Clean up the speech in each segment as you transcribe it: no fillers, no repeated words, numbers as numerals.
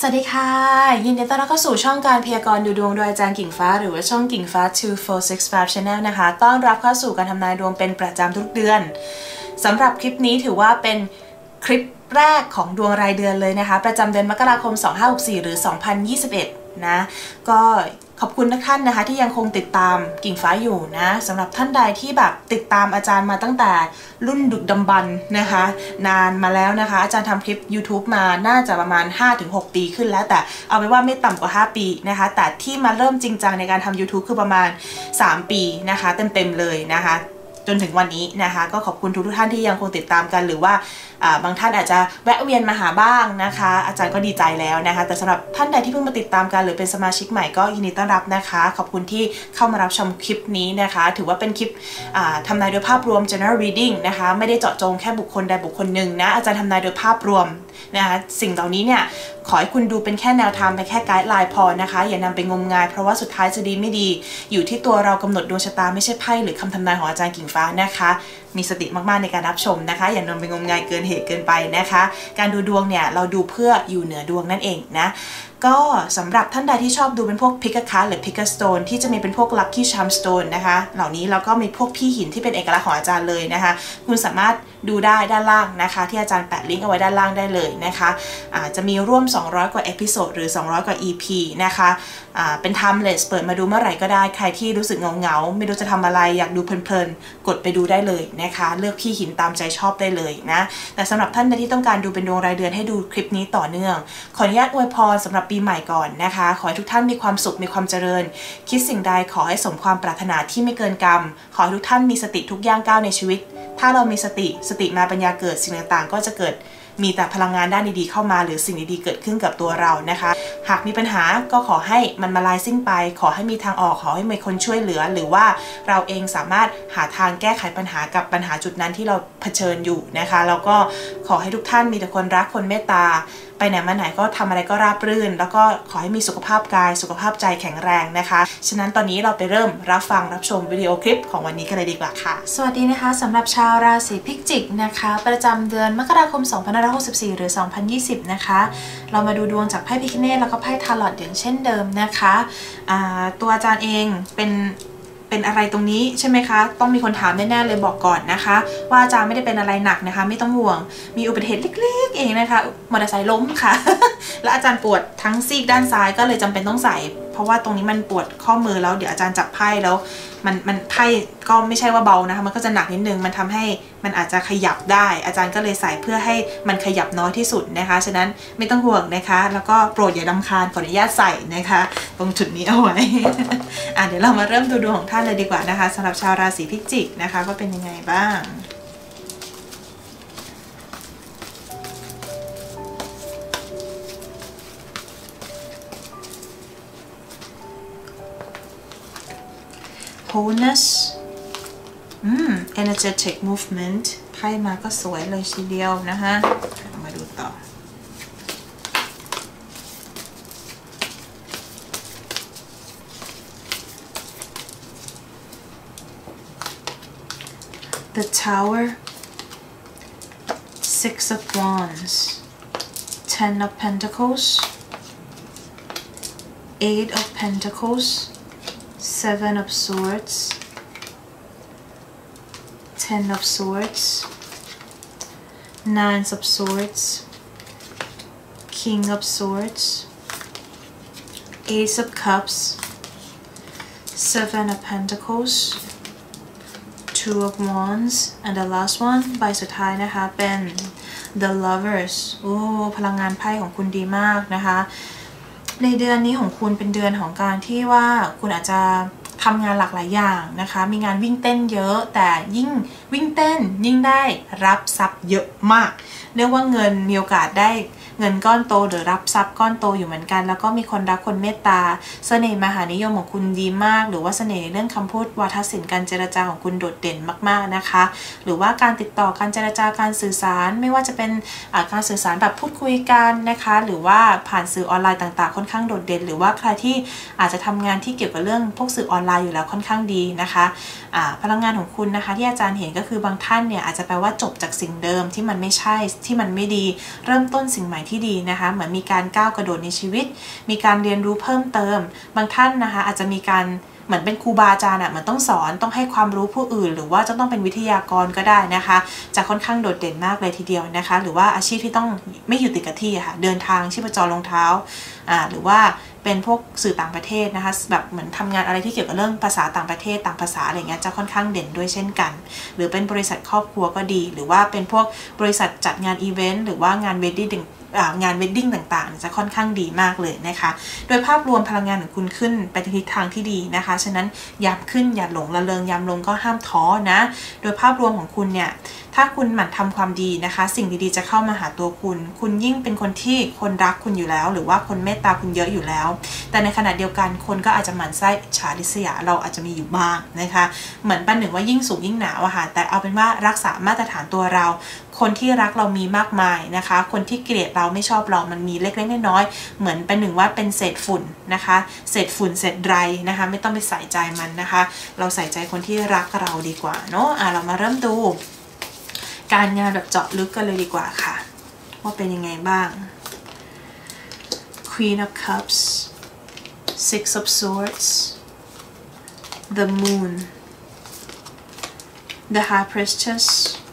วัสดีค่ะยินดีต้อนรับเข้าสู่ช่องการพยากรณ์ดูดวงโดยอาจารย์กิ่งฟ้าหรือว่าช่องกิ่งฟ้า2465 Channel นะคะต้อนรับเข้าสู่การทำนายดวงเป็นประจำทุกเดือนสำหรับคลิปนี้ถือว่าเป็นคลิปแรกของดวงรายเดือนเลยนะคะประจำเดือนมกราคม2564หรือ2021นะก็ขอบคุณทุกท่านนะคะที่ยังคงติดตามกิ่งฟ้าอยู่นะสำหรับท่านใดที่แบบติดตามอาจารย์มาตั้งแต่รุ่นดึกดำบรรพ์นะคะนานมาแล้วนะคะอาจารย์ทำคลิป YouTube มาน่าจะประมาณ 5-6 ปีขึ้นแล้วแต่เอาไว้ว่าไม่ต่ำกว่า5ปีนะคะแต่ที่มาเริ่มจริงจังในการทำ YouTube คือประมาณ3ปีนะคะเต็มๆเลยนะคะจนถึงวันนี้นะคะก็ขอบคุณทุกท่านที่ยังคงติดตามกันหรือว่าบางท่านอาจจะแวะเวียนมาหาบ้างนะคะอาจารย์ก็ดีใจแล้วนะคะแต่สำหรับท่านใดที่เพิ่งมาติดตามกันหรือเป็นสมาชิกใหม่ก็ยินดีต้อนรับนะคะขอบคุณที่เข้ามารับชมคลิปนี้นะคะถือว่าเป็นคลิปทำนายโดยภาพรวม general reading นะคะไม่ได้เจาะจงแค่บุคคลใดบุคคลหนึ่งนะอาจารย์ทำนายโดยภาพรวมนะคะสิ่งเหล่านี้เนี่ยขอให้คุณดูเป็นแค่แนวทางเป็นแค่ไกด์ไลน์พอนะคะอย่านำไปงมงายเพราะว่าสุดท้ายจะดีไม่ดีอยู่ที่ตัวเรากำหนดดวงชะตาไม่ใช่ไพ่หรือคำทำนายของอาจารย์กิ่งฟ้านะคะมีสติมากๆในการรับชมนะคะอย่านำไปงมงายเกินเหตุเกินไปนะคะการดูดวงเนี่ยเราดูเพื่ออยู่เหนือดวงนั่นเองนะก็สำหรับท่านใดที่ชอบดูเป็นพวกพิกาคัสหรือพิกาสโตนที่จะมีเป็นพวกลัคกี้ชาร์มสโตนนะคะเหล่านี้แล้วก็มีพวกพี่หินที่เป็นเอกลักษณ์ของอาจารย์เลยนะคะคุณสามารถดูได้ด้านล่างนะคะที่อาจารย์แปะลิงก์เอาไว้ด้านล่างได้เลยนะคะจะมีร่วม200กว่าเอพิโซดหรือ200กว่า EP นะคะเป็น timeless เปิดมาดูเมื่อไหร่ก็ได้ใครที่รู้สึกเงาไม่รู้จะทำอะไรอยากดูเพลินๆกดไปดูได้เลยนะคะเลือกพี่หินตามใจชอบได้เลยนะแต่สำหรับท่านที่ต้องการดูเป็นดวงรายเดือนให้ดูคลิปนี้ต่อเนื่องขออนุญาตอวยพรสำหรับปีใหม่ก่อนนะคะขอให้ทุกท่านมีความสุขมีความเจริญคิดสิ่งใดขอให้สมความปรารถนาที่ไม่เกินกรรมขอให้ทุกท่านมีสติทุกย่างก้าวในชีวิตถ้าเรามีสติมาปัญญาเกิดสิ่งต่างๆก็จะเกิดมีแต่พลังงานด้านดีๆเข้ามาหรือสิ่งดีๆเกิดขึ้นกับตัวเรานะคะหากมีปัญหาก็ขอให้มันมาลายสิ้นไปขอให้มีทางออกขอให้มีคนช่วยเหลือหรือว่าเราเองสามารถหาทางแก้ไขปัญหากับปัญหาจุดนั้นที่เราเผชิญอยู่นะคะแล้วก็ขอให้ทุกท่านมีแต่คนรักคนเมตตาไปไหนมาไหนก็ทำอะไรก็ราบรื่นแล้วก็ขอให้มีสุขภาพกายสุขภาพใจแข็งแรงนะคะฉะนั้นตอนนี้เราไปเริ่มรับฟังรับชมวิดีโอคลิปของวันนี้กันเลยดีกว่าค่ะสวัสดีนะคะสำหรับชาวราศีพิจิกนะคะประจำเดือนมกราคม2564หรือ2020นะคะเรามาดูดวงจากไพ่พิฆเนศแล้วก็ไพ่ทาโรตอย่างเช่นเดิมนะคะตัวอาจารย์เองเป็นอะไรตรงนี้ใช่ไหมคะต้องมีคนถามแน่ๆเลยบอกก่อนนะคะว่าอาจารย์ไม่ได้เป็นอะไรหนักนะคะไม่ต้องห่วงมีอุบัติเหตุเล็กๆเองนะคะมอเตอร์ไซค์ล้มค่ะ แล้วอาจารย์ปวดทั้งซีกด้านซ้ายก็เลยจำเป็นต้องใส่เพราะว่าตรงนี้มันปวดข้อมือแล้วเดี๋ยวอาจารย์จับไพ่แล้วมันไพ่ก็ไม่ใช่ว่าเบานะคะมันก็จะหนักนิดนึงมันทำให้มันอาจจะขยับได้อาจารย์ก็เลยใส่เพื่อให้มันขยับน้อยที่สุดนะคะฉะนั้นไม่ต้องห่วงนะคะแล้วก็โปรดอย่ารำคาญขออนุญาตใส่นะคะตรงจุดนี้เอาไว้ เดี๋ยวเรามาเริ่มดูดวงของท่านเลยดีกว่านะคะสำหรับชาวราศีพิจิกนะคะว่าเป็นยังไงบ้างwholeness energetic movement ไพ่มาก็สวยเลยทีเดียวนะคะมาดูต่อ The Tower Six of Wands Ten of Pentacles Eight of Pentacles Seven of Swords Ten of Swords Nine of Swords King of Swords Ace of Cups Seven of Pentacles Two of Wands and the last one ใบสุดท้ายนะคะเป็น The Lovers โอ้พลังงานไพ่ของคุณดีมากนะคะในเดือนนี้ของคุณเป็นเดือนของการที่ว่าคุณอาจจะทำงานหลากหลายอย่างนะคะมีงานวิ่งเต้นเยอะแต่ยิ่งวิ่งเต้นยิ่งได้รับทรัพย์เยอะมากเรียกว่าเงินมีโอกาสได้เงินก้อนโตหรือรับทรัพย์ก้อนโตอยู่เหมือนกันแล้วก็มีคนรักคนเมตตาเสน่ห์มหานิยมของคุณดีมากหรือว่าเสน่ห์ในเรื่องคำพูดวาทศิลป์การเจรจาของคุณโดดเด่นมากๆนะคะหรือว่าการติดต่อการเจรจาการสื่อสารไม่ว่าจะเป็นการสื่อสารแบบพูดคุยกันนะคะหรือว่าผ่านสื่อออนไลน์ต่างๆค่อนข้างโดดเด่นหรือว่าใครที่อาจจะทำงานที่เกี่ยวกับเรื่องพวกสื่อออนไลน์อยู่แล้วค่อนข้างดีนะคะพลังงานของคุณนะคะที่อาจารย์เห็นก็คือบางท่านเนี่ยอาจจะแปลว่าจบจากสิ่งเดิมที่มันไม่ใช่ที่มันไม่ดีเริ่มต้นสิ่งใหม่ที่ดีนะคะเหมือนมีการก้าวกระโดดในชีวิตมีการเรียนรู้เพิ่มเติมบางท่านนะคะอาจจะมีการเหมือนเป็นครูบาอาจารย์มันต้องสอนต้องให้ความรู้ผู้อื่นหรือว่าจะต้องเป็นวิทยากรก็ได้นะคะจะค่อนข้างโดดเด่นมากเลยทีเดียวนะคะหรือว่าอาชีพที่ต้องไม่อยู่ติดกับที่ค่ะเดินทางชีพจรรองเท้าหรือว่าเป็นพวกสื่อต่างประเทศนะคะแบบเหมือนทำงานอะไรที่เกี่ยวกับเรื่องภาษาต่างประเทศต่างภาษาอะไรเงี้ยจะค่อนข้างเด่นด้วยเช่นกันหรือเป็นบริษัทครอบครัวก็ดีหรือว่าเป็นพวกบริษัทจัดงานอีเวนต์หรือว่างานเวดดิ้งงานเวดดิ้งต่างๆจะค่อนข้างดีมากเลยนะคะโดยภาพรวมพลังงานของคุณขึ้นไปในทิศทางที่ดีนะคะฉะนั้นยามขึ้นอย่าหลงระเริงยามลงก็ห้ามท้อนะโดยภาพรวมของคุณเนี่ยถ้าคุณหมั่นทำความดีนะคะสิ่งดีๆจะเข้ามาหาตัวคุณยิ่งเป็นคนที่คนรักคุณอยู่แล้วหรือว่าคนเมตตาคุณเยอะอยู่แล้วแต่ในขณะเดียวกันคนก็อาจจะหมั่นไส้อิจฉาริษยาเราอาจจะมีอยู่บ้างนะคะเหมือนประหนึ่งว่ายิ่งสูงยิ่งหนาวอะค่ะแต่เอาเป็นว่ารักษามาตรฐานตัวเราคนที่รักเรามีมากมายนะคะคนที่เกลียดเราไม่ชอบเรามันมีเล็กๆน้อยๆเหมือนประหนึ่งว่าเป็นเศษฝุ่นนะคะเศษฝุ่นเศษไรนะคะไม่ต้องไปใส่ใจมันนะคะเราใส่ใจคนที่รักเราดีกว่าเนาะเรามาเริ่มดูการงานแบบเจาะลึกกันเลยดีกว่าค่ะว่าเป็นยังไงบ้าง Queen of Cups Six of Swords The Moon The High Priestess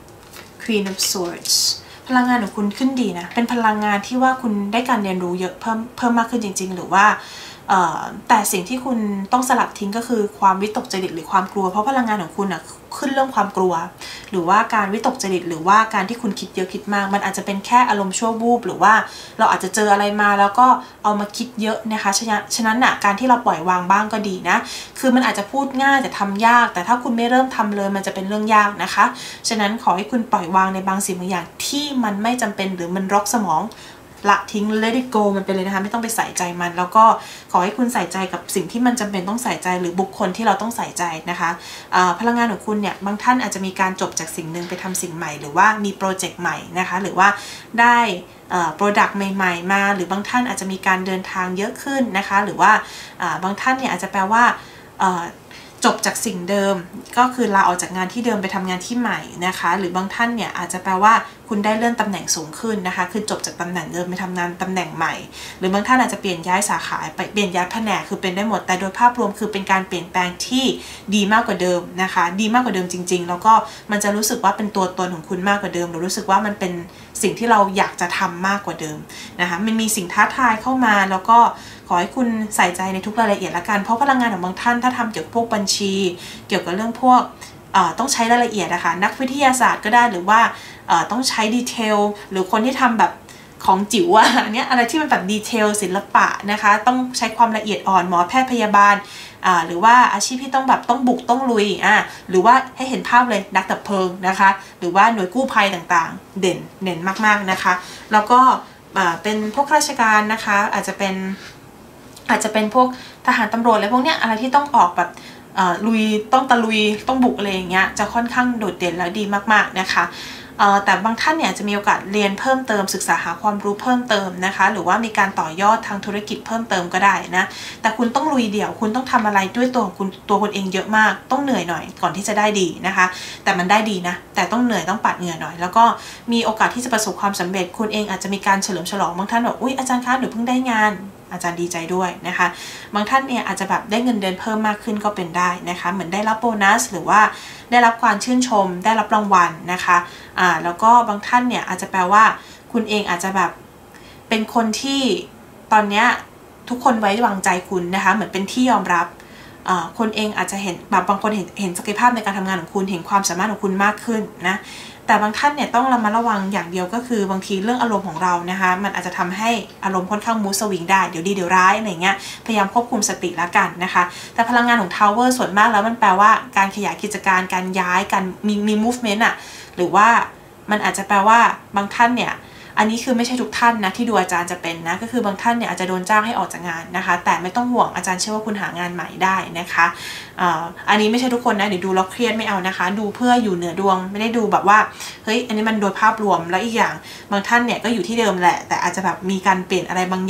Queen of Swords พลังงานของคุณขึ้นดีนะเป็นพลังงานที่ว่าคุณได้การเรียนรู้เยอะเพิ่มมากขึ้นจริงๆหรือว่าแต่สิ่งที่คุณต้องสลัดทิ้งก็คือความวิตกจริตหรือความกลัวเพราะพลังงานของคุณขึ้นเรื่องความกลัวหรือว่าการวิตกจริตหรือว่าการที่คุณคิดเยอะคิดมากมันอาจจะเป็นแค่อารมณ์ชั่ววูบหรือว่าเราอาจจะเจออะไรมาแล้วก็เอามาคิดเยอะนะคะฉะนั้นการที่เราปล่อยวางบ้างก็ดีนะคือมันอาจจะพูดง่ายแต่ทำยากแต่ถ้าคุณไม่เริ่มทำเลยมันจะเป็นเรื่องยากนะคะฉะนั้นขอให้คุณปล่อยวางในบางสิ่งบางอย่างที่มันไม่จำเป็นหรือมันรกสมองละทิ้ง let it go มันไปเลยนะคะไม่ต้องไปใส่ใจมันแล้วก็ขอให้คุณใส่ใจกับสิ่งที่มันจำเป็นต้องใส่ใจหรือบุคคลที่เราต้องใส่ใจนะคะพลังงานของคุณเนี่ยบางท่านอาจจะมีการจบจากสิ่งหนึ่งไปทำสิ่งใหม่หรือว่ามีโปรเจกต์ใหม่นะคะหรือว่าได้โปรดักต์ใหม่ๆมาหรือบางท่านอาจจะมีการเดินทางเยอะขึ้นนะคะหรือว่าบางท่านเนี่ยอาจจะแปลว่าจบจากสิ่งเดิมก็คือลาออกจากงานที่เดิมไปทำงานที่ใหม่นะคะหรือบางท่านเนี่ยอาจจะแปลว่าคุณได้เลื่อนตำแหน่งสูงขึ้นนะคะคือจบจากตำแหน่งเดิมไปทำงานตำแหน่งใหม่หรือบางท่านอาจจะเปลี่ยนย้ายสาขาไปเปลี่ยนย้ายแผนกคือเป็นได้หมดแต่โดยภาพรวมคือเป็นการเปลี่ยนแปลงที่ดีมากกว่าเดิมนะคะดีมากกว่าเดิมจริงๆแล้วก็มันจะรู้สึกว่าเป็นตัวตนของคุณมากกว่าเดิมหรือรู้สึกว่ามันเป็นสิ่งที่เราอยากจะทำมากกว่าเดิมนะคะมันมีสิ่งท้าทายเข้ามาแล้วก็ขอให้คุณใส่ใจในทุกรายละเอียดละกันเพราะพลังงานของบางท่านถ้าทำเกี่ยวกับพวกบัญชีเกี่ยวกับเรื่องพวกต้องใช้รายละเอียดนะคะนักวิทยาศาสตร์ก็ได้หรือว่าต้องใช้ดีเทลหรือคนที่ทำแบบของจิ๋วอันนี้อะไรที่มันแบบดีเทลศิลปะนะคะต้องใช้ความละเอียดอ่อนหมอแพทย์พยาบาลหรือว่าอาชีพที่ต้องแบบต้องบุกต้องลุยหรือว่าให้เห็นภาพเลยนักดับเพลิงนะคะหรือว่าหน่วยกู้ภัยต่างๆเด่นมากๆนะคะแล้วก็เป็นพวกข้าราชการนะคะอาจจะเป็นพวกทหารตำรวจอะไรพวกเนี้ยอะไรที่ต้องออกแบบลุยต้องตะลุยต้องบุกอะไรอย่างเงี้ยจะค่อนข้างโดดเด่นแล้วดีมากๆนะคะแต่บางท่านเนี่ยจะมีโอกาสเรียนเพิ่มเติมศึกษาหาความรู้เพิ่มเติมนะคะหรือว่ามีการต่อยอดทางธุรกิจเพิ่มเติมก็ได้นะแต่คุณต้องลุยเดี่ยวคุณต้องทำอะไรด้วยตัวคุณเองเยอะมากต้องเหนื่อยหน่อยก่อนที่จะได้ดีนะคะแต่มันได้ดีนะแต่ต้องเหนื่อยต้องปัดเหงื่อหน่อยแล้วก็มีโอกาสที่จะประสบความสำเร็จคุณเองอาจจะมีการเฉลิมฉลองบางท่านบอกอุ๊ยอาจารย์คะหนูเพิ่งได้งานอาจารย์ดีใจด้วยนะคะบางท่านเนี่ยอาจจะแบบได้เงินเดือนเพิ่มมากขึ้นก็เป็นได้นะคะเหมือนได้รับโบนัสหรือว่าได้รับความชื่นชมได้รับรางวัลนะคะแล้วก็บางท่านเนี่ยอาจจะแปลว่าคุณเองอาจจะแบบเป็นคนที่ตอนนี้ทุกคนไว้วางใจคุณนะคะเหมือนเป็นที่ยอมรับคนเองอาจจะเห็นบางคนเห็นศักยภาพในการทำงานของคุณเห็นความสามารถของคุณมากขึ้นนะแต่บางท่านเนี่ยต้องระมัดระวังอย่างเดียวก็คือบางทีเรื่องอารมณ์ของเรานะคะมันอาจจะทำให้อารมณ์ค่อนข้างมูสวิงได้เดี๋ยวดีเดี๋ยวร้ายอะไรเงี้ยพยายามควบคุมสติละกันนะคะแต่พลังงานของทาวเวอร์ส่วนมากแล้วมันแปลว่าการขยายกิจการการย้ายการมี movement หรือว่ามันอาจจะแปลว่าบางท่านเนี่ยอันนี้คือไม่ใช่ทุกท่านนะที่ดูอาจารย์จะเป็นนะก็คือบางท่านเนี่ยอาจจะโดนจ้างให้ออกจากงานนะคะแต่ไม่ต้องห่วงอาจารย์เชื่อว่าคุณหางานใหม่ได้นะคะอันนี้ไม่ใช่ทุกคนนะเดี๋ยวดูแล้วเครียดไม่เอานะคะดูเพื่ออยู่เหนือดวงไม่ได้ดูแบบว่าเฮ้ยอันนี้มันโดยภาพรวมแล้วอีกอย่างบางท่านเนี่ยก็อยู่ที่เดิมแหละแต่อาจจะแบบมีการเปลี่ยนอะไรบางอย่าง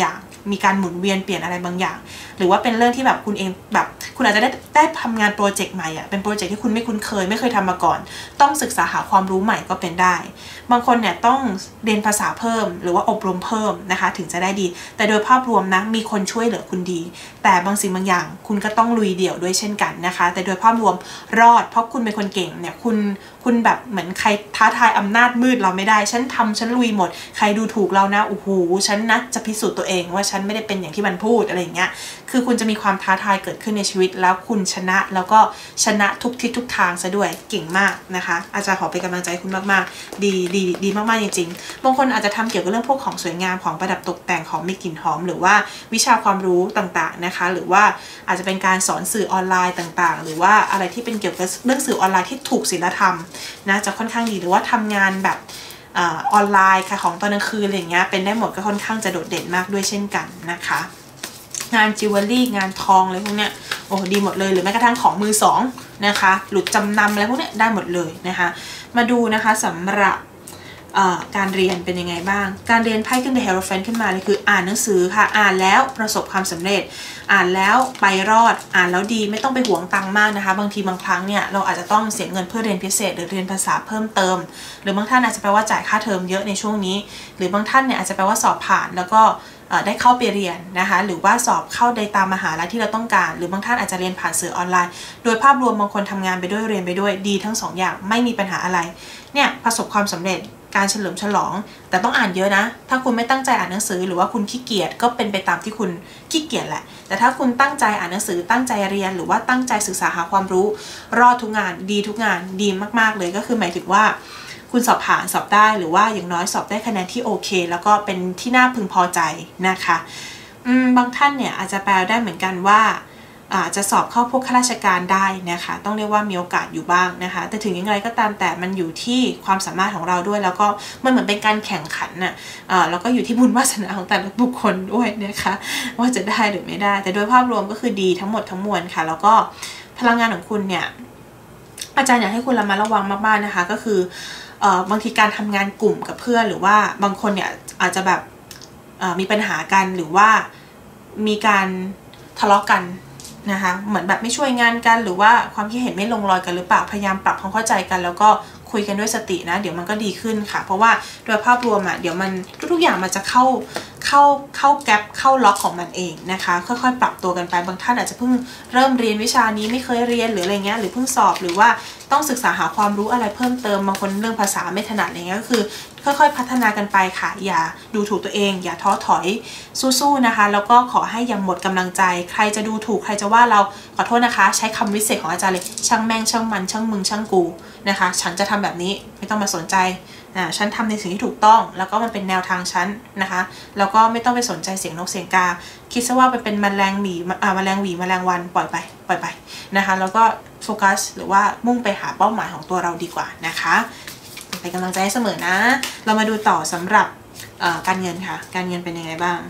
มีการหมุนเวียนเปลี่ยนอะไรบางอย่างหรือว่าเป็นเรื่องที่แบบคุณเองแบบคุณอาจจะได้ทำงานโปรเจกต์ใหม่อ่ะเป็นโปรเจกต์ที่คุณไม่คุ้นเคยไม่เคยทำมาก่อนต้องศึกษาหาความรู้ใหม่ก็เป็นได้บางคนเนี่ยต้องเรียนภาษาเพิ่มหรือว่าอบรมเพิ่มนะคะถึงจะได้ดีแต่โดยภาพรวมนะมีคนช่วยเหลือคุณดีแต่บางสิ่งบางอย่างคุณก็ต้องลุยเดี่ยวด้วยเช่นกันนะคะแต่โดยภาพรวมรอดเพราะคุณเป็นคนเก่งเนี่ยคุณแบบเหมือนใครท้าทายอำนาจมืดเราไม่ได้ฉันลุยหมดใครดูถูกเรานะโอ้โหฉันนะจะพิสูจน์ตัวเองว่าฉันไม่ได้เป็นอย่างที่มันพูดอะไรอย่างเงี้ยคือคุณจะมีความท้าทายเกิดขึ้นในชีวิตแล้วคุณชนะแล้วก็ชนะทุกทิศทุกทางซะด้วยเก่งมากนะคะอาจารย์ขอเป็นกำลังใจคุณมากๆดีมากๆจริงๆบางคนอาจจะทำเกี่ยวกับเรื่องพวกของสวยงามของประดับตกแต่งของมีกลิ่นหอมหรือว่าวิชาความรู้ต่างๆนะคะหรือว่าอาจจะเป็นการสอนสื่อออนไลน์ต่างๆหรือว่าอะไรที่เป็นเกี่ยวกับเรื่องสื่อออนไลน์ที่ถูกศีลธรรมนะจะค่อนข้างดีหรือว่าทำงานแบบออนไลน์ค่ะของตอนกลางคืนอะไรอย่างเงี้ยเป็นได้หมดก็ค่อนข้างจะโดดเด่นมากด้วยเช่นกันนะคะงานจิวเวลรี่งานทองอะไรพวกเนี้ยโอ้ดีหมดเลยหรือแม้กระทั่งของมือสองนะคะหลุดจำนำอะไรพวกเนี้ยได้หมดเลยนะคะมาดูนะคะสำหรับการเรียนเป็นยังไงบ้างการเรียนไพ่ขึ้น The Hierophant ขึ้นมาเลยคืออ่านหนังสือค่ะอ่านแล้วประสบความสำเร็จอ่านแล้วไปรอดอ่านแล้วดีไม่ต้องไปหวงตังค์มากนะคะบางทีบางครั้งเนี่ยเราอาจจะต้องเสียเงินเพื่อเรียนพิเศษหรือเรียนภาษาเพิ่มเติมหรือบางท่านอาจจะแปลว่าจ่ายค่าเทอมเยอะในช่วงนี้หรือบางท่านเนี่ยอาจจะแปลว่าสอบผ่านแล้วก็ได้เข้าไปเรียนนะคะหรือว่าสอบเข้าในตามมหาลัยที่เราต้องการหรือบางท่านอาจจะเรียนผ่านสื่อออนไลน์โดยภาพรวมบางคนทำงานไปด้วยเรียนไปด้วยดีทั้ง2 อย่างไม่มีปัญหาอะไรเนี่ยประสบความสำเร็จการเฉลิมฉลองแต่ต้องอ่านเยอะนะถ้าคุณไม่ตั้งใจอ่านหนังสือหรือว่าคุณขี้เกียจก็เป็นไปตามที่คุณขี้เกียจแหละแต่ถ้าคุณตั้งใจอ่านหนังสือตั้งใจเรียนหรือว่าตั้งใจศึกษาหาความรู้รอดทุกงานดีทุกงานดีมากๆเลยก็คือหมายถึงว่าคุณสอบผ่านสอบได้หรือว่าอย่างน้อยสอบได้คะแนนที่โอเคแล้วก็เป็นที่น่าพึงพอใจนะคะบางท่านเนี่ยอาจจะแปลได้เหมือนกันว่าจะสอบเข้าพวกข้าราชการได้นะคะต้องเรียกว่ามีโอกาสอยู่บ้างนะคะแต่ถึงยังไงก็ตามแต่มันอยู่ที่ความสามารถของเราด้วยแล้วก็มันเหมือนเป็นการแข่งขันน่ะแล้วก็อยู่ที่บุญวาสนาของแต่ละบุคคลด้วยนะคะว่าจะได้หรือไม่ได้แต่โดยภาพรวมก็คือดีทั้งหมดทั้งมวลค่ะแล้วก็พลังงานของคุณเนี่ยอาจารย์อยากให้คุณระมัดระวังมากๆนะคะก็คือบางทีการทำงานกลุ่มกับเพื่อนหรือว่าบางคนเนี่ยอาจจะแบบมีปัญหากันหรือว่ามีการทะเลาะกันนะคะเหมือนแบบไม่ช่วยงานกันหรือว่าความคิดเห็นไม่ลงรอยกันหรือเปล่าพยายามปรับความเข้าใจกันแล้วก็คุยกันด้วยสตินะเดี๋ยวมันก็ดีขึ้นค่ะเพราะว่าโดยภาพรวมเดี๋ยวมันทุกๆอย่างมันจะเข้าแกลบเข้าล็อกของมันเองนะคะค่อยๆปรับตัวกันไปบางท่านอาจจะเพิ่งเริ่มเรียนวิชานี้ไม่เคยเรียนหรืออะไรเงี้ยหรือเพิ่งสอบหรือว่าต้องศึกษาหาความรู้อะไรเพิ่มเติมบางคนเรื่องภาษาไม่ถนัดอะไรเงี้ยก็คือค่อยๆพัฒนากันไปค่ะอย่าดูถูกตัวเองอย่าท้อถอยสู้ๆนะคะแล้วก็ขอให้อย่าหมดกำลังใจใครจะดูถูกใครจะว่าเราขอโทษนะคะใช้คำวิเศษของอาจารย์เลยช่างแม่งช่างมันช่างมึงช่างกูนะคะฉันจะทำแบบนี้ไม่ต้องมาสนใจฉันทำในสิ่งที่ถูกต้องแล้วก็มันเป็นแนวทางฉันนะคะแล้วก็ไม่ต้องไปสนใจเสียงนกเสียงกาคิดซะว่าเป็นแมลงหวีแมลงหวีแมลงวันปล่อยไปนะคะแล้วก็โฟกัสหรือว่ามุ่งไปหาเป้าหมายของตัวเราดีกว่านะคะเป็นกำลังใจให้เสมอนะเรามาดูต่อสำหรับการเงินค่ะการเงินเป็นยังไงบ้าง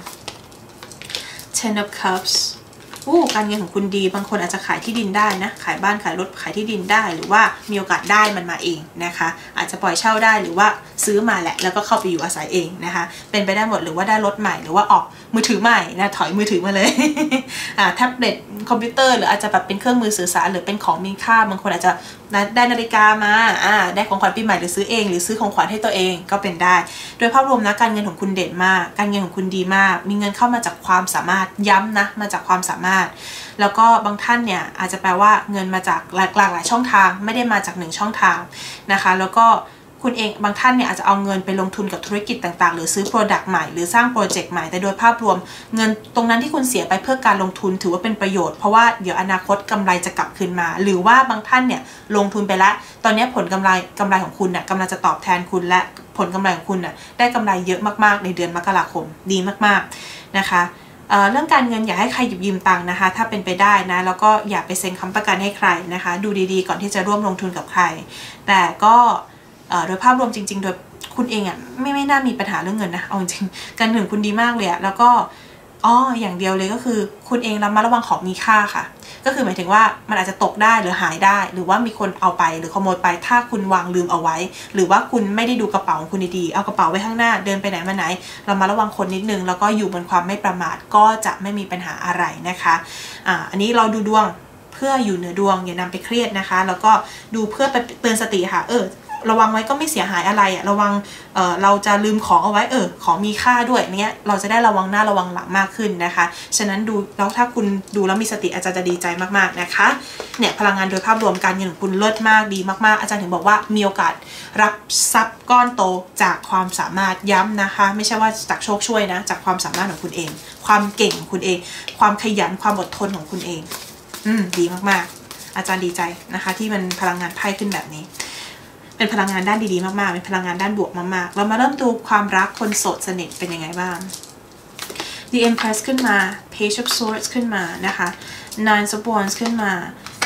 Ten of Cupsการเงินของคุณดีบางคนอาจจะขายที่ดินได้นะขายบ้านขายรถขายที่ดินได้หรือว่ามีโอกาสได้มันมาเองนะคะอาจจะปล่อยเช่าได้หรือว่าซื้อมาแหละแล้วก็เข้าไปอยู่อาศัยเองนะคะเป็นไปได้หมดหรือว่าได้รถใหม่หรือว่าออกมือถือใหม่นะถอยมือถือมาเลย แท็บเล็ตคอมพิวเตอร์หรืออาจจะแบบเป็นเครื่องมือสื่อสารหรือเป็นของมีค่าบางคนอาจจะได้นาฬิกามาได้ของขวัญปีใหม่หรือซื้อเองหรือซื้อของขวัญให้ตัวเองก็เป็นได้โดยภาพรวมนะการเงินของคุณเด่นมากการเงินของคุณดีมากมีเงินเข้ามาจากความสามารถย้ำนะมาจากความสามารถแล้วก็บางท่านเนี่ยอาจจะแปลว่าเงินมาจากหลายช่องทางไม่ได้มาจาก1ช่องทางนะคะแล้วก็คุณเองบางท่านเนี่ยอาจจะเอาเงินไปลงทุนกับธุรกิจต่างๆหรือซื้อโปรดักต์ใหม่หรือสร้างโปรเจกต์ใหม่แต่โดยภาพรวมเงินตรงนั้นที่คุณเสียไปเพื่อการลงทุนถือว่าเป็นประโยชน์เพราะว่าเดี๋ยวอนาคตกำไรจะกลับคืนมาหรือว่าบางท่านเนี่ยลงทุนไปแล้วตอนนี้ผลกำไรของคุณกำลังจะตอบแทนคุณและผลกำไรของคุณได้กำไรเยอะมากๆในเดือนมกราคมดีมากๆนะคะเรื่องการเงินอย่าให้ใครหยิบยืมตังค์นะคะถ้าเป็นไปได้นะแล้วก็อย่าไปเซ็นค้ำประกันให้ใครนะคะดูดีๆก่อนที่จะร่วมลงทุนกับใครแต่ก็โดยภาพรวมจริงๆโดยคุณเองไม่น่ามีปัญหาเรื่องเงินนะเอาจริงการเงินคุณดีมากเลยแล้วก็อย่างเดียวเลยก็คือคุณเองระมัดระวังของมีค่าค่ะก็คือหมายถึงว่ามันอาจจะตกได้หรือหายได้หรือว่ามีคนเอาไปหรือขโมยไปถ้าคุณวางลืมเอาไว้หรือว่าคุณไม่ได้ดูกระเป๋าของคุณดีๆเอากระเป๋าไว้ข้างหน้าเดินไปไหนมาไหนเรามาระวังคนนิดนึงแล้วก็อยู่บนความไม่ประมาทก็จะไม่มีปัญหาอะไรนะคะอันนี้เราดูดวงเพื่ออยู่เหนือดวงอย่านำไปเครียดนะคะแล้วก็ดูเพื่อไปเตือนสติค่ะระวังไว้ก็ไม่เสียหายอะไรระวังเราจะลืมของเอาไว้ของมีค่าด้วยเนี้ยเราจะได้ระวังหน้าระวังหลังมากขึ้นนะคะฉะนั้นดูแล้วถ้าคุณดูแล้วมีสติอาจารย์จะดีใจมากๆนะคะเนี่ยพลังงานโดยภาพรวมการเงินของคุณเลิศมากดีมากๆอาจารย์ถึงบอกว่ามีโอกาสรับทรัพย์ก้อนโตจากความสามารถย้ำนะคะไม่ใช่ว่าจากโชคช่วยนะจากความสามารถของคุณเองความเก่งของคุณเองความขยันความอดทนของคุณเองดีมากๆอาจารย์ดีใจนะคะที่มันพลังงานไพ่ขึ้นแบบนี้เป็นพลังงานด้านดีๆมากๆเป็นพลังงานด้านบวกมากๆเรามาเริ่มดูความรักคนโสดสนิทเป็นยังไงบ้าง The Empress ขึ้นมา Page of Swords ขึ้นมานะคะ Nine of Wands ขึ้นมา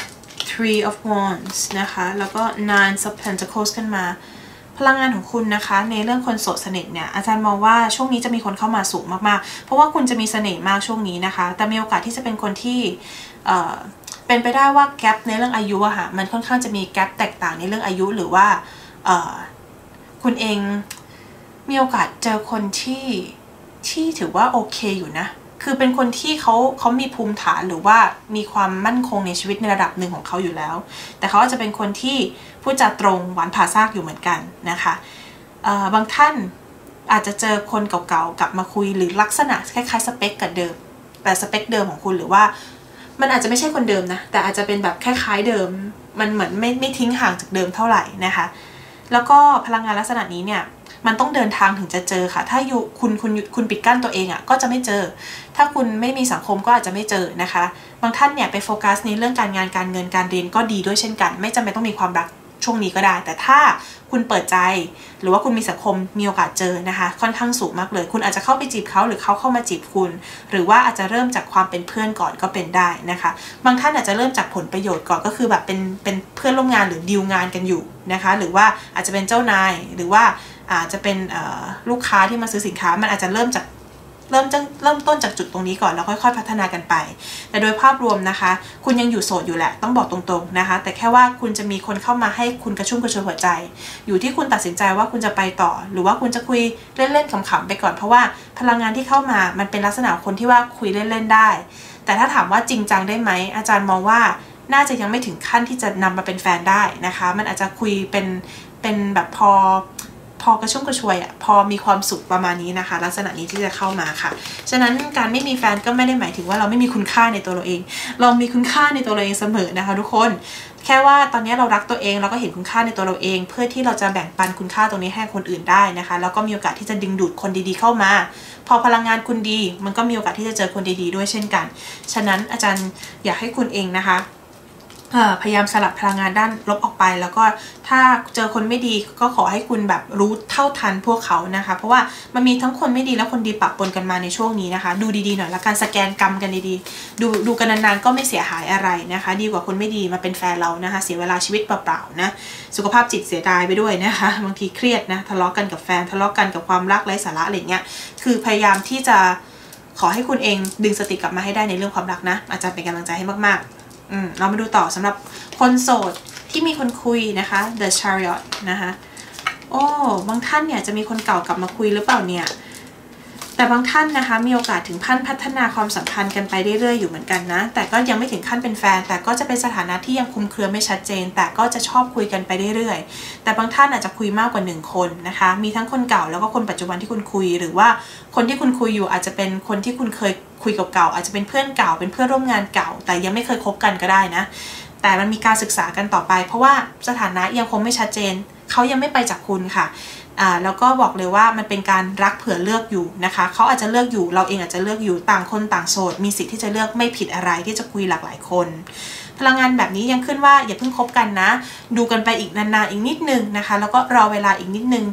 Three of Wands นะคะแล้วก็ Nine of Pentacles ขึ้นมาพลังงานของคุณนะคะในเรื่องคนโสดสนิทเนี่ยอาจารย์มองว่าช่วงนี้จะมีคนเข้ามาสูงมากๆเพราะว่าคุณจะมีเสน่ห์มากช่วงนี้นะคะแต่มีโอกาสที่จะเป็นคนที่เป็นไปได้ว่าแกปในเรื่องอายุอะค่ะมันค่อนข้างจะมีแกปแตกต่างในเรื่องอายุหรือว่าคุณเองมีโอกาสเจอคนที่ถือว่าโอเคอยู่นะคือเป็นคนที่เขามีภูมิฐานหรือว่ามีความมั่นคงในชีวิตในระดับหนึ่งของเขาอยู่แล้วแต่เขาอาจจะเป็นคนที่พูดจาตรงหวานผ่าซากอยู่เหมือนกันนะคะบางท่านอาจจะเจอคนเก่าๆกลับมาคุยหรือลักษณะคล้ายๆสเปคกับเดิมแต่สเปคเดิมของคุณหรือว่ามันอาจจะไม่ใช่คนเดิมนะแต่อาจจะเป็นแบบคล้ายๆเดิมมันเหมือนไม่ทิ้งห่างจากเดิมเท่าไหร่นะคะแล้วก็พลังงานลักษณะนี้เนี่ยมันต้องเดินทางถึงจะเจอค่ะถ้าอยู่คุณปิดกั้นตัวเองอ่ะก็จะไม่เจอถ้าคุณไม่มีสังคมก็อาจจะไม่เจอนะคะบางท่านเนี่ยไปโฟกัสในเรื่องการงานการเงินการเรียนก็ดีด้วยเช่นกันไม่จำเป็นต้องมีความรักช่วงนี้ก็ได้แต่ถ้าคุณเปิดใจหรือว่าคุณมีสังคมมีโอกาสเจอนะคะค่อนข้างสูงมากเลยคุณอาจจะเข้าไปจีบเขาหรือเขาเข้ามาจีบคุณหรือว่าอาจจะเริ่มจากความเป็นเพื่อนก่อนก็เป็นได้นะคะบางท่านอาจจะเริ่มจากผลประโยชน์ก่อนก็คือแบบเป็นเพื่อนร่วมงานหรือดีลงานกันอยู่นะคะหรือว่าอาจจะเป็นเจ้านายหรือว่าอาจจะเป็นลูกค้าที่มาซื้อสินค้ามันอาจจะเริ่มต้นจากจุดตรงนี้ก่อนแล้วค่อยๆพัฒนากันไปแต่โดยภาพรวมนะคะคุณยังอยู่โสดอยู่แหละต้องบอกตรงๆนะคะแต่แค่ว่าคุณจะมีคนเข้ามาให้คุณกระชุ่มกระชวยหัวใจอยู่ที่คุณตัดสินใจว่าคุณจะไปต่อหรือว่าคุณจะคุยเล่นๆขำๆไปก่อนเพราะว่าพลังงานที่เข้ามามันเป็นลักษณะคนที่ว่าคุยเล่นๆได้แต่ถ้าถามว่าจริงจังได้ไหมอาจารย์มองว่าน่าจะยังไม่ถึงขั้นที่จะนำมาเป็นแฟนได้นะคะมันอาจจะคุยเป็นแบบพอกระชุ่มกระชวยพอมีความสุขประมาณนี้นะคะลักษณะนี้ที่จะเข้ามาค่ะฉะนั้นการไม่มีแฟนก็ไม่ได้หมายถึงว่าเราไม่มีคุณค่าในตัวเราเองเรามีคุณค่าในตัวเราเองเสมอนะคะทุกคนแค่ว่าตอนนี้เรารักตัวเองเราก็เห็นคุณค่าในตัวเราเองเพื่อที่เราจะแบ่งปันคุณค่าตรงนี้ให้คนอื่นได้นะคะแล้วก็มีโอกาสที่จะดึงดูดคนดีๆเข้ามาพอพลังงานคุณดีมันก็มีโอกาสที่จะเจอคนดีๆด้วยเช่นกันฉะนั้นอาจารย์อยากให้คุณเองนะคะพยายามสลับพลังงานด้านลบออกไปแล้วก็ถ้าเจอคนไม่ดีก็ขอให้คุณแบบรู้เท่าทันพวกเขานะคะเพราะว่ามันมีทั้งคนไม่ดีและคนดีปะปนกันมาในช่วงนี้นะคะดูดีๆหน่อยแล้วการสแกนกรรมกันดีๆดูกันนานๆก็ไม่เสียหายอะไรนะคะดีกว่าคนไม่ดีมาเป็นแฟนเรานะคะเสียเวลาชีวิตเปล่าๆนะสุขภาพจิตเสียดายไปด้วยนะคะบางทีเครียดนะทะเลาะกันกับแฟนทะเลาะกันกับความรักไร้สาระอะไรเงี้ยคือพยายามที่จะขอให้คุณเองดึงสติกลับมาให้ได้ในเรื่องความรักนะอาจารย์เป็นกำลังใจให้มากๆเรามาดูต่อสำหรับคนโสดที่มีคนคุยนะคะ The Chariot นะคะบางท่านเนี่ยจะมีคนเก่ากลับมาคุยหรือเปล่าเนี่ยแต่บางท่านนะคะมีโอกาสถึงขั้นพัฒนาความสัมพันธ์กันไปเรื่อยๆอยู่เหมือนกันนะแต่ก็ยังไม่ถึงขั้นเป็นแฟนแต่ก็จะเป็นสถานะที่ยังคลุมเครือไม่ชัดเจนแต่ก็จะชอบคุยกันไปเรื่อยๆแต่บางท่านอาจจะคุยมากกว่า1คนนะคะมีทั้งคนเก่าแล้วก็คนปัจจุบันที่คุณคุยหรือว่าคนที่คุณคุยอยู่อาจจะเป็นคนที่คุณเคยคุยเก่าๆอาจจะเป็นเพื่อนเก่าเป็นเพื่อนร่วมงานเก่าแต่ยังไม่เคยคบกันก็ได้นะแต่มันมีการศึกษากันต่อไปเพราะว่าสถานะยังคงไม่ชัดเจนเขายังไม่ไปจากคุณค่ะแล้วก็บอกเลยว่ามันเป็นการรักเผื่อเลือกอยู่นะคะเขาอาจจะเลือกอยู่เราเองอาจจะเลือกอยู่ต่างคนต่างโสดมีสิทธิ์ที่จะเลือกไม่ผิดอะไรที่จะคุยหลากหลายคนพลังงานแบบนี้ยังขึ้นว่าอย่าเพิ่งคบกันนะดูกันไปอีกนานๆอีกนิดนึงนะคะแล้วก็รอเวลาอีกนิดนึง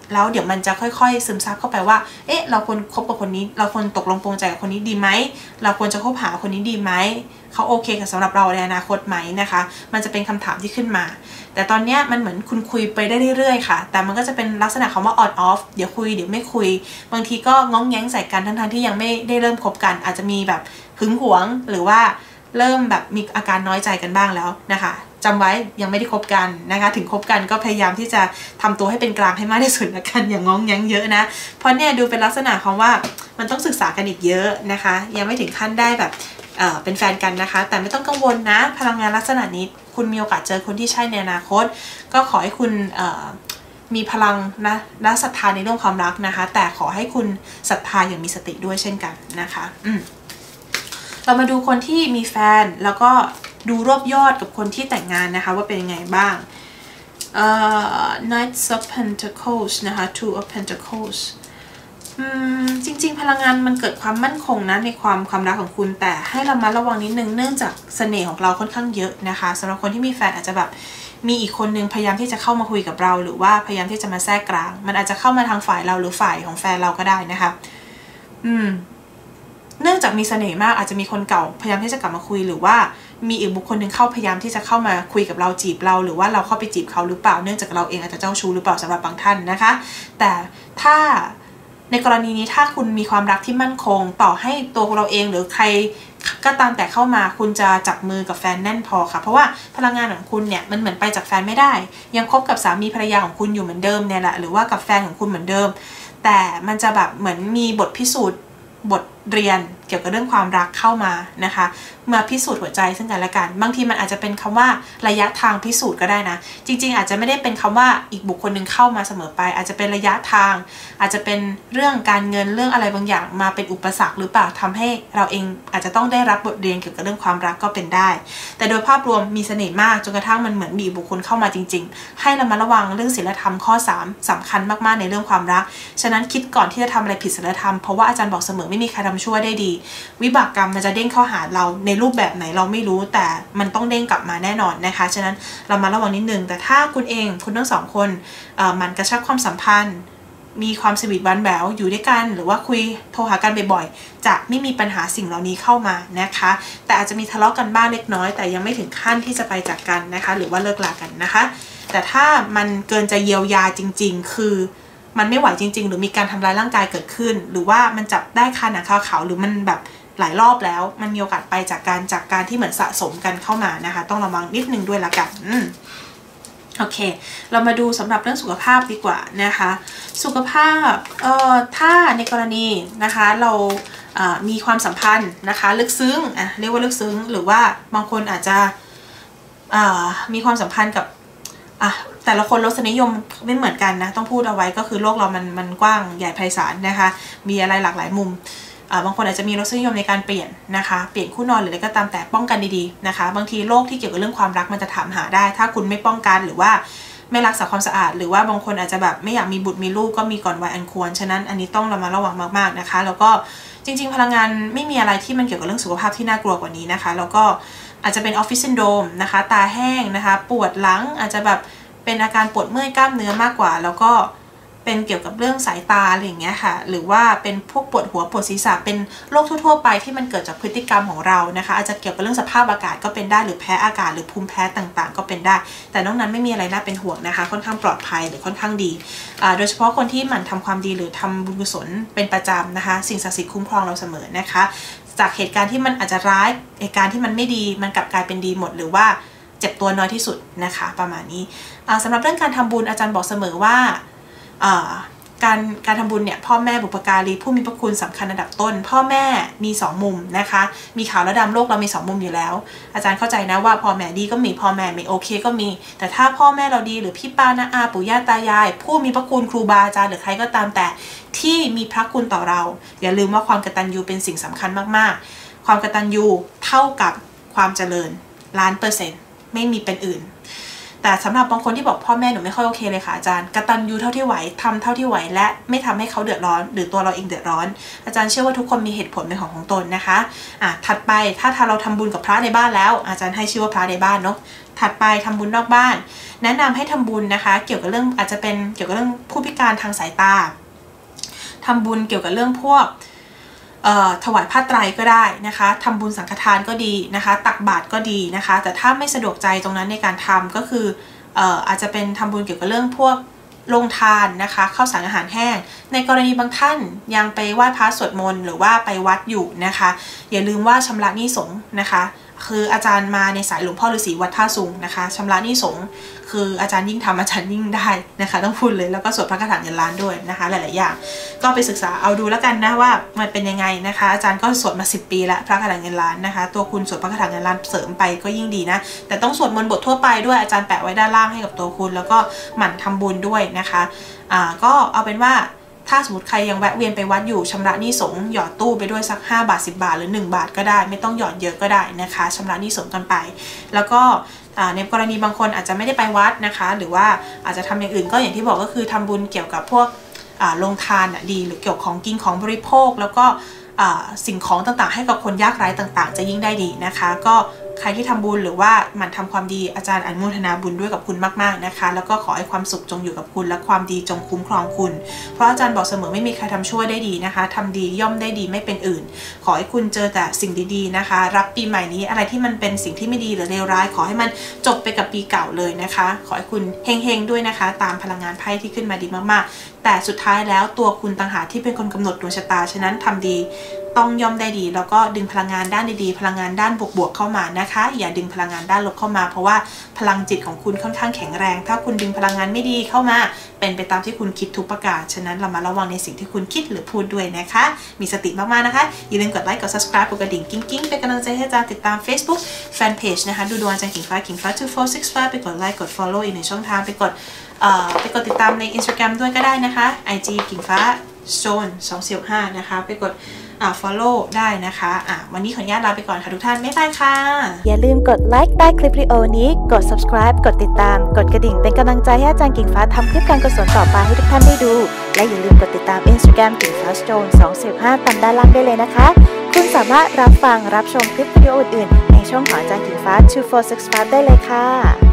แล้วเดี๋ยวมันจะค่อยๆซึมซับเข้าไปว่าเอ๊ะเราควรคบกับคนนี้เราควรตกลงปลงใจกับคนนี้ดีไหมเราควรจะคบหาคนนี้ดีไหมเขาโอเคกับสำหรับเราในอนาคตไหมนะคะมันจะเป็นคำถามที่ขึ้นมาแต่ตอนนี้มันเหมือนคุณคุยไปได้เรื่อยๆค่ะแต่มันก็จะเป็นลักษณะคำว่า on off เดี๋ยวคุยเดี๋ยวไม่คุยบางทีก็ง้องแง้งใส่กันทั้งๆที่ยังไม่ได้เริ่มคบกันอาจจะมีแบบหึงหวงหรือว่าเริ่มแบบมีอาการน้อยใจกันบ้างแล้วนะคะจำไว้ยังไม่ได้คบกันนะคะถึงคบกันก็พยายามที่จะทำตัวให้เป็นกลางให้มากที่สุดละกันอย่างง้องแง้งเยอะนะเพราะเนี่ยดูเป็นลักษณะของว่ามันต้องศึกษากันอีกเยอะนะคะยังไม่ถึงขั้นได้แบบเป็นแฟนกันนะคะแต่ไม่ต้องกังวลนะพลังงานลักษณะนี้คุณมีโอกาสเจอคนที่ใช่ในอนาคตก็ขอให้คุณมีพลังนะและศรัทธาในเรื่องความรักนะคะแต่ขอให้คุณศรัทธาอย่างมีสติด้วยเช่นกันนะคะเรามาดูคนที่มีแฟนแล้วก็ดูรวบยอดกับคนที่แต่งงานนะคะว่าเป็นยังไงบ้างKnights of Pentacles นะคะ Two of Pentacles จริงๆพลังงานมันเกิดความมั่นคงนะในความรักของคุณแต่ให้เรามาระวังนิดนึงเนื่องจากเสน่ห์ของเราค่อนข้างเยอะนะคะสำหรับคนที่มีแฟนอาจจะแบบมีอีกคนนึงพยายามที่จะเข้ามาคุยกับเราหรือว่าพยายามที่จะมาแทรกกลางมันอาจจะเข้ามาทางฝ่ายเราหรือฝ่ายของแฟนเราก็ได้นะคะเนื่องจากมีเสน่ห์มากอาจจะมีคนเก่าพยายามที่จะกลับมาคุยหรือว่ามีอีกบุคคลหนึ่งเข้าพยายามที่จะเข้ามาคุยกับเราจีบเราหรือว่าเราเข้าไปจีบเขาหรือเปล่าเนื่องจากเราเองอาจจะเจ้าชู้หรือเปล่าสำหรับบางท่านนะคะแต่ถ้าในกรณีนี้ถ้าคุณมีความรักที่มั่นคงต่อให้ตัวเราเองหรือใครก็ตามแต่เข้ามาคุณจะจับมือกับแฟนแน่นพอค่ะเพราะว่าพลังงานของคุณเนี่ยมันเหมือนไปจากแฟนไม่ได้ยังคบกับสามีภรรยาของคุณอยู่เหมือนเดิมเนี่ยแหละหรือว่ากับแฟนของคุณเหมือนเดิมแต่มันจะแบบเหมือนมีบทพิสูจน์บทเรียนเกี่ยวกับเรื่องความรักเข้ามานะคะมาพิสูจน์หัวใจซึ่งกันและกันบางทีมันอาจจะเป็นคำว่าระยะทางพิสูจน์ก็ได้นะจริงๆอาจจะไม่ได้เป็นคำว่าอีกบุคคลหนึ่งเข้ามาเสมอไปอาจจะเป็นระยะทางอาจจะเป็นเรื่องการเงินเรื่องอะไรบางอย่างมาเป็นอุปสรรคหรือเปล่าทำให้เราเองอาจจะต้องได้รับบทเรียนเกี่ยวกับเรื่องความรักก็เป็นได้แต่โดยภาพรวมมีเสน่ห์มากจนกระทั่งมันเหมือนมีบุคคลเข้ามาจริงๆให้เรามาระวังเรื่องศีลธรรมข้อ3สำคัญมากๆในเรื่องความรักฉะนั้นคิดก่อนที่จะทำอะไรผิดศีลธรรมเพราะว่าอาจารย์บอกเสมอไม่มีใครทำชั่วได้ดีวิบากกรรมมันจะเด้งเข้าหาเราในรูปแบบไหนเราไม่รู้แต่มันต้องเด้งกลับมาแน่นอนนะคะฉะนั้นเรามาระวังนิดนึงแต่ถ้าคุณเองคุณทั้งสองคนมันกระชับความสัมพันธ์มีความสวีทหวานแหววอยู่ด้วยกันหรือว่าคุยโทรหากันบ่อยๆจะไม่มีปัญหาสิ่งเหล่านี้เข้ามานะคะแต่อาจจะมีทะเลาะกันบ้างเล็กน้อยแต่ยังไม่ถึงขั้นที่จะไปจากกันนะคะหรือว่าเลิกลากันนะคะแต่ถ้ามันเกินจะเยียวยาจริงๆคือมันไม่ไหวจริงๆหรือมีการทำร้ายร่างกายเกิดขึ้นหรือว่ามันจับได้คาหนังคาเขาหรือมันแบบหลายรอบแล้วมันมีโอกาสไปจากการที่เหมือนสะสมกันเข้ามานะคะต้องระวังนิดนึงด้วยละกันโอเคเรามาดูสำหรับเรื่องสุขภาพดีกว่านะคะสุขภาพถ้าในกรณีนะคะเรามีความสัมพันธ์นะคะลึกซึ้งเรียกว่าลึกซึ้งหรือว่าบางคนอาจจะมีความสัมพันธ์กับแต่ละคนรสนิยมไม่เหมือนกันนะต้องพูดเอาไว้ก็คือโลกเรามันกว้างใหญ่ไพศาลนะคะมีอะไรหลากหลายมุมบางคนอาจจะมีรสนิยมในการเปลี่ยนนะคะเปลี่ยนคู่นอนหรืออะไรก็ตามแต่ป้องกันดีๆนะคะบางทีโรคที่เกี่ยวกับเรื่องความรักมันจะถามหาได้ถ้าคุณไม่ป้องกันหรือว่าไม่รักษาความสะอาดหรือว่าบางคนอาจจะแบบไม่อยากมีบุตรมีลูกก็มีก่อนวัยอันควรฉะนั้นอันนี้ต้องระวังมากๆนะคะแล้วก็จริงๆพลังงานไม่มีอะไรที่มันเกี่ยวกับเรื่องสุขภาพที่น่ากลัวกว่านี้นะคะแล้วก็อาจจะเป็นออฟฟิศซินโดรมนะคะตาแห้งนะคะปวดหลังอาจจะแบบเป็นอาการปวดเมื่อยกล้ามเนื้อมากกว่าแล้วก็เป็นเกี่ยวกับเรื่องสายตาอะไรอย่างเงี้ยค่ะหรือว่าเป็นพวกปวดหัวปวดศีรษะเป็นโรคทั่วๆไปที่มันเกิดจากพฤติกรรมของเรานะคะอาจจะเกี่ยวกับเรื่องสภาพอากาศก็เป็นได้หรือแพ้อากาศหรือภูมิแพ้ต่างๆก็เป็นได้แต่นอกนั้นไม่มีอะไรน่าเป็นห่วงนะคะค่อนข้างปลอดภัยหรือค่อนข้างดีโดยเฉพาะคนที่หมั่นทำความดีหรือทำบุญกุศลเป็นประจำนะคะสิ่งศักดิ์สิทธิ์คุ้มครองเราเสมอนะคะจากเหตุการณ์ที่มันอาจจะร้ายเหตุการณ์ที่มันไม่ดีมันกลับกลายเป็นดีหมดหรือว่าเจ็บตัวน้อยที่สุดนะคะประมาณนี้สำหรับเรื่องการทำบุญอาจารย์บอกเสมอว่าการทำบุญเนี่ยพ่อแม่บุพการีผู้มีพระคุณสำคัญอันดับต้นพ่อแม่มี2มุมนะคะมีขาวและดำโลกเรามี2มุมอยู่แล้วอาจารย์เข้าใจนะว่าพ่อแม่ดีก็มีพ่อแม่ไม่โอเคก็มีแต่ถ้าพ่อแม่เราดีหรือพี่ป้าน้าอาปู่ย่าตายายผู้มีพระคุณครูบาอาจารย์หรือใครก็ตามแต่ที่มีพระคุณต่อเราอย่าลืมว่าความกตัญญูเป็นสิ่งสำคัญมากๆความกตัญญูเท่ากับความเจริญ1,000,000%ไม่มีเป็นอื่นแต่สำหรับบางคนที่บอกพ่อแม่หนูไม่ค่อยโอเคเลยค่ะอาจารย์กตัญญูเท่าที่ไหวทำเท่าที่ไหวและไม่ทำให้เขาเดือดร้อนหรือตัวเราเองเดือดร้อนอาจารย์เชื่อว่าทุกคนมีเหตุผลเป็นของตนนะคะถัดไปถ้าเราทำบุญกับพระในบ้านแล้วอาจารย์ให้ชื่อว่าพระในบ้านเนาะถัดไปทำบุญนอกบ้านแนะนำให้ทำบุญนะคะเกี่ยวกับเรื่องอาจจะเป็นเกี่ยวกับเรื่องผู้พิการทางสายตาทำบุญเกี่ยวกับเรื่องพวกถวายผ้าไตรก็ได้นะคะทำบุญสังฆทานก็ดีนะคะตักบาตรก็ดีนะคะแต่ถ้าไม่สะดวกใจตรงนั้นในการทำก็คืออาจจะเป็นทำบุญเกี่ยวกับเรื่องพวกลงทานนะคะข้าวสารอาหารแห้งในกรณีบางท่านยังไปไหว้พระสวดมนต์หรือว่าไปวัดอยู่นะคะอย่าลืมว่าชำระหนี้สงฆ์นะคะคืออาจารย์มาในสายหลวงพ่อฤาษีวัดท่าสุงนะคะชำระหนี้สงฆ์คืออาจารย์ยิ่งทำอาจารย์ยิ่งได้นะคะต้องพูดเลยแล้วก็สวดพระคาถาเงินล้านด้วยนะคะหลายๆอย่างก็ไปศึกษาเอาดูแล้วกันนะว่ามันเป็นยังไงนะคะอาจารย์ก็สวดมา10 ปีแล้วพระคาถาเงินล้านนะคะตัวคุณสวดพระคาถาเงินล้านเสริมไปก็ยิ่งดีนะแต่ต้องสวดมนต์บททั่วไปด้วยอาจารย์แปะไว้ด้านล่างให้กับตัวคุณแล้วก็หมั่นทำบุญด้วยนะคะก็เอาเป็นว่าถ้าสมมติใครยังแวะเวียนไปวัดอยู่ชำระหนี้สงฆ์หยอดตู้ไปด้วยสัก5 บาท 10 บาทหรือ1 บาทก็ได้ไม่ต้องหยอดเยอะก็ได้นะคะชำระหนี้สงฆ์กันไปแล้วก็ในกรณีบางคนอาจจะไม่ได้ไปวัดนะคะหรือว่าอาจจะทำอย่างอื่นก็อย่างที่บอกก็คือทำบุญเกี่ยวกับพวกโรงทานดีหรือเกี่ยวกับของกินของบริโภคแล้วก็สิ่งของต่างๆให้กับคนยากไร้ต่างๆจะยิ่งได้ดีนะคะก็ใครที่ทำบุญหรือว่ามันทำความดีอาจารย์อนุโมทนาบุญด้วยกับคุณมากๆนะคะแล้วก็ขอให้ความสุขจงอยู่กับคุณและความดีจงคุ้มครองคุณเพราะอาจารย์บอกเสมอไม่มีใครทำชั่วได้ดีนะคะทำดีย่อมได้ดีไม่เป็นอื่นขอให้คุณเจอแต่สิ่งดีๆนะคะรับปีใหม่นี้อะไรที่มันเป็นสิ่งที่ไม่ดีหรือเลวร้ายขอให้มันจบไปกับปีเก่าเลยนะคะขอให้คุณเฮงๆด้วยนะคะตามพลังงานไพ่ที่ขึ้นมาดีมากๆแต่สุดท้ายแล้วตัวคุณต่างหากที่เป็นคนกำหนดดวงชะตาฉะนั้นทำดีต้องย่อมได้ดีแล้วก็ดึงพลังงานด้านดีๆพลังงานด้านบวกๆเข้ามานะคะอย่าดึงพลังงานด้านลบเข้ามาเพราะว่าพลังจิตของคุณค่อนข้างแข็งแรงถ้าคุณดึงพลังงานไม่ดีเข้ามาเป็นไปตามที่คุณคิดทุกประการฉะนั้นเรามาระวังในสิ่งที่คุณคิดหรือพูดด้วยนะคะมีสติมากๆนะคะอย่าลืมกดไลค์กด subscribe กดกระดิ่งกิ๊งๆเป็นกำลังใจให้อาจารย์ติดตาม Facebook Fanpage นะคะดูดวงอาจารย์กิ่งฟ้า2465ไปกดไลค์กด follow อีกในช่องทางไปกดติดตามใน Instagram ด้วยก็ได้นะคะ IG กิ่งฟ้า Stone 245นะคะไปกดfollow ได้นะคะวันนี้ขออนุญาตลาไปก่อนค่ะทุกท่านบ๊ายบายค่ะอย่าลืมกดไลค์ใต้คลิปวิดีโอนี้กด subscribe กดติดตามกดกระดิ่งเป็นกำลังใจให้อาจารย์กิ่งฟ้าทำคลิปการกุศลต่อไปให้ทุกท่านได้ดูและอย่าลืมกดติดตาม Instagram กิ่งฟ้า Stone 245ตามด้านล่างได้เลยนะคะคุณสามารถรับฟังรับชมคลิปวิดีโออื่นๆในช่องของอาจารย์กิ่งฟ้า2465ได้เลยค่ะ